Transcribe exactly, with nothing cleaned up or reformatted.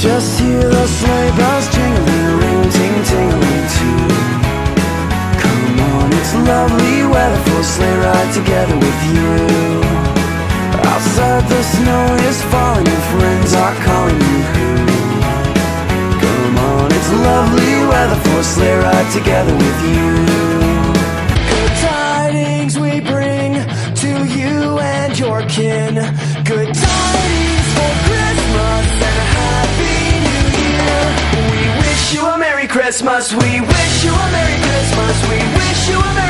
Just hear the sleigh bells jingling, ring ting tingling too. Come on, it's lovely weather for a sleigh ride together with you. Outside the snow is falling and friends are calling you. Come on, it's lovely weather for a sleigh ride together with you. Good tidings we bring to you and your kin. Good tidings for Christmas and a happy New Year. We wish you a Merry Christmas. We wish you a Merry Christmas. We wish you a Merry